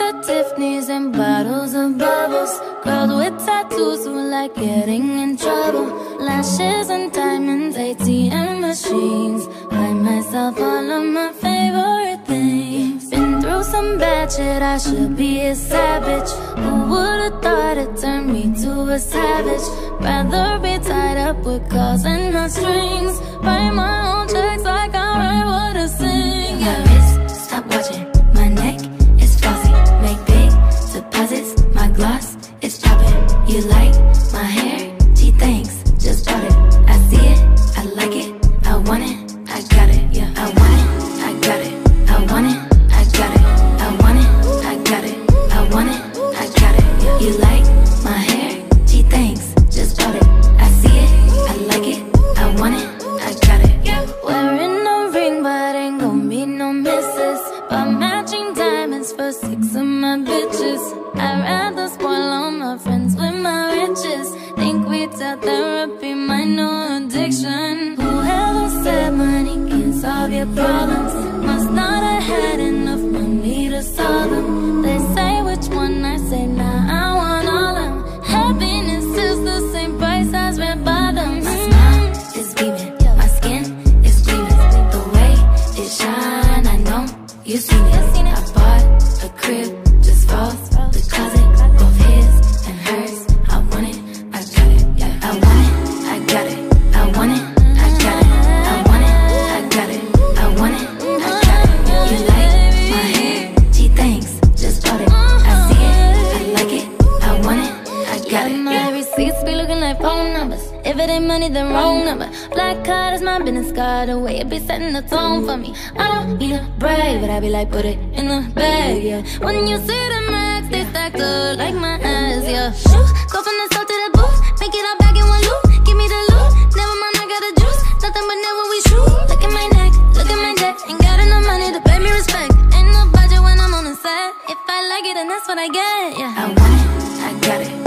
at Tiffany's and bottles of bubbles. Girls with tattoos who like getting in trouble. Lashes and diamonds, ATM machines. Buy myself all of my favorite things. Been through some bad shit, I should be a savage. Who would've thought it turned me to a savage? Rather be tied up with calls and not strings. Write my own checks like I write what I sing. Yeah. My wrist, stop watching. My neck is flossy. Make big deposits. My gloss is poppin'. You like my hair? Gee, thanks. Just bought it. I see it. I like it. I want it. I got it. Yeah. I want it. I got it. I want it. I got it. I want it. I got it. I want it. I got it. Yeah. You like my hair? Gee, thanks. Just bought it. I see it. I like it. I want it. I got it. Yeah. Wearing a ring, but ain't gon' be no misses. But matching diamonds for 6 of my bitches. I'd rather spoil all my friends with my riches. Think we tell therapy my new addiction. Whoever said money can solve your problems must not have had enough money to solve them. They say which one, I say nah, I want all of them. Happiness is the same price as red bottoms. My smile is beaming, my skin is gleaming. The way it shine, I know you seen it. I bought a crib just for the closet, both his and hers. I want it, I got it. I want it, I got it. I want it, I got it. I want it, I got it. I want it, I got it. You like my hair? Gee, thanks. Just bought it. I see it, I like it. I want it, I got it. My receipts be looking like phone numbers. If it ain't money, then wrong number. Black card is my business card. The way it be setting the tone for me. I don't need a brag, but I be like, put it in the bag, yeah. When you see the max, they stacked up like my ass, yeah. Shoot, go from the south to the booth. Make it all back in one loop. Give me the loot. Never mind, I got the juice. Nothing but never we shoot. Look at my neck, look at my deck. Ain't got enough money to pay me respect. Ain't no budget when I'm on the set. If I like it, then that's what I get, yeah. I want it, I got it.